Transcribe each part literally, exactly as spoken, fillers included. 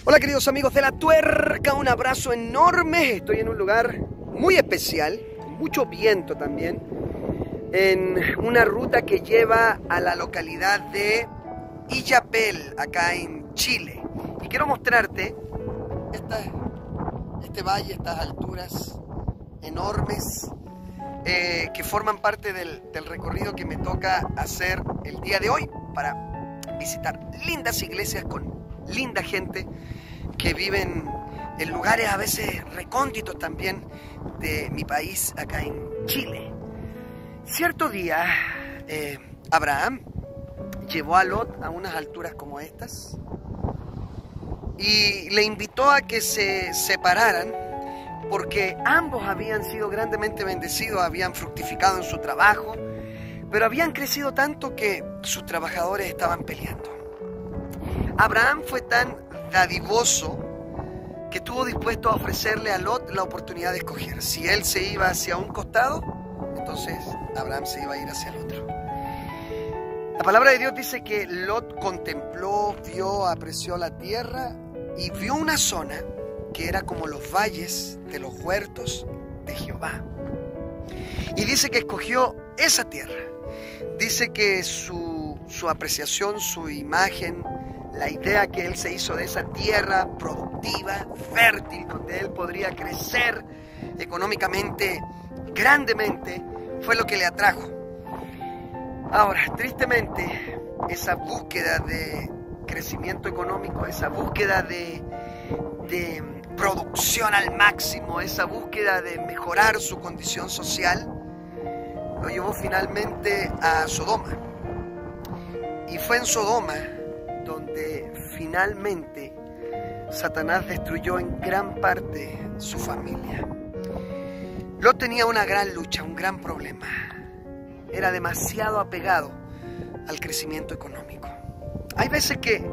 Hola queridos amigos de La Tuerca, un abrazo enorme. Estoy en un lugar muy especial, con mucho viento también, en una ruta que lleva a la localidad de Illapel, acá en Chile. Y quiero mostrarte esta, este valle, estas alturas enormes eh, que forman parte del, del recorrido que me toca hacer el día de hoy para visitar lindas iglesias con linda gente que viven en lugares a veces recónditos también de mi país, acá en Chile. Cierto día, eh, Abraham llevó a Lot a unas alturas como estas y le invitó a que se separaran porque ambos habían sido grandemente bendecidos, habían fructificado en su trabajo, pero habían crecido tanto que sus trabajadores estaban peleando. Abraham fue tan dadivoso que estuvo dispuesto a ofrecerle a Lot la oportunidad de escoger. Si él se iba hacia un costado, entonces Abraham se iba a ir hacia el otro. La palabra de Dios dice que Lot contempló, vio, apreció la tierra y vio una zona que era como los valles de los huertos de Jehová. Y dice que escogió esa tierra. Dice que su, su apreciación, su imagen, la idea que él se hizo de esa tierra productiva, fértil, donde él podría crecer económicamente, grandemente, fue lo que le atrajo. Ahora, tristemente, esa búsqueda de crecimiento económico, esa búsqueda de, de producción al máximo, esa búsqueda de mejorar su condición social, lo llevó finalmente a Sodoma. Y fue en Sodoma donde finalmente Satanás destruyó en gran parte su familia. Lot tenía una gran lucha, un gran problema. Era demasiado apegado al crecimiento económico. Hay veces que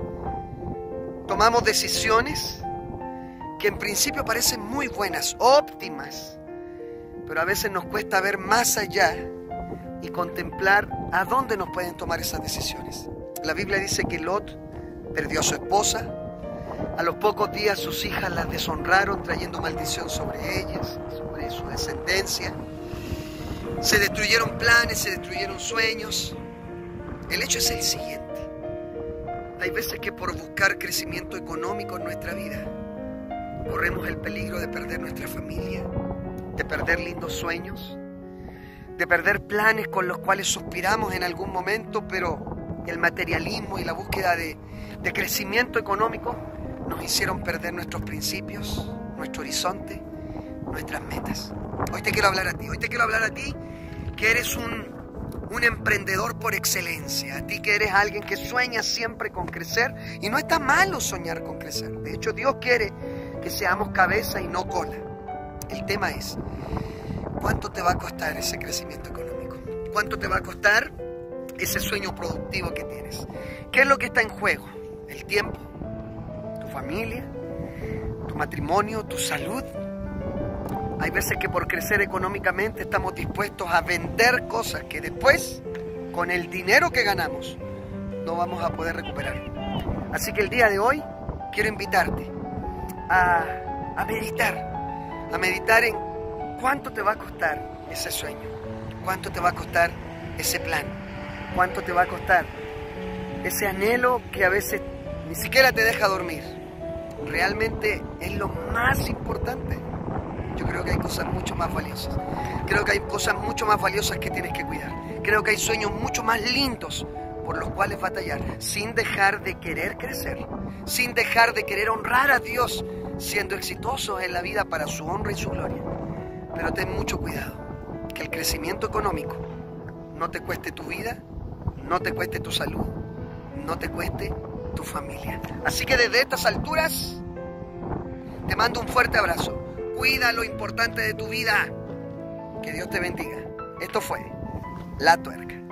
tomamos decisiones que en principio parecen muy buenas, óptimas, pero a veces nos cuesta ver más allá y contemplar a dónde nos pueden tomar esas decisiones. La Biblia dice que Lot perdió a su esposa. A los pocos días sus hijas las deshonraron, trayendo maldición sobre ellas, sobre su descendencia. Se destruyeron planes, se destruyeron sueños. El hecho es el siguiente. Hay veces que por buscar crecimiento económico en nuestra vida, corremos el peligro de perder nuestra familia, de perder lindos sueños, de perder planes con los cuales suspiramos en algún momento, pero el materialismo y la búsqueda de, de crecimiento económico nos hicieron perder nuestros principios, nuestro horizonte, nuestras metas. Hoy te quiero hablar a ti, hoy te quiero hablar a ti que eres un, un emprendedor por excelencia, a ti que eres alguien que sueña siempre con crecer, y no está malo soñar con crecer. De hecho, Dios quiere que seamos cabeza y no cola. El tema es, ¿cuánto te va a costar ese crecimiento económico? ¿Cuánto te va a costar ese sueño productivo que tienes? ¿Qué es lo que está en juego? ¿El tiempo? ¿Tu familia? ¿Tu matrimonio? ¿Tu salud? Hay veces que por crecer económicamente estamos dispuestos a vender cosas que después, con el dinero que ganamos, no vamos a poder recuperar. Así que el día de hoy quiero invitarte a, a meditar, a meditar en cuánto te va a costar ese sueño, cuánto te va a costar ese plan, cuánto te va a costar ese anhelo que a veces ni siquiera te deja dormir. Realmente es lo más importante. Yo creo que hay cosas mucho más valiosas. Creo que hay cosas mucho más valiosas que tienes que cuidar. Creo que hay sueños mucho más lindos por los cuales batallar, sin dejar de querer crecer, sin dejar de querer honrar a Dios, siendo exitosos en la vida para su honra y su gloria. Pero ten mucho cuidado, que el crecimiento económico no te cueste tu vida, no te cueste tu salud, no te cueste tu familia. Así que desde estas alturas te mando un fuerte abrazo. Cuida lo importante de tu vida. Que Dios te bendiga. Esto fue La Tuerca.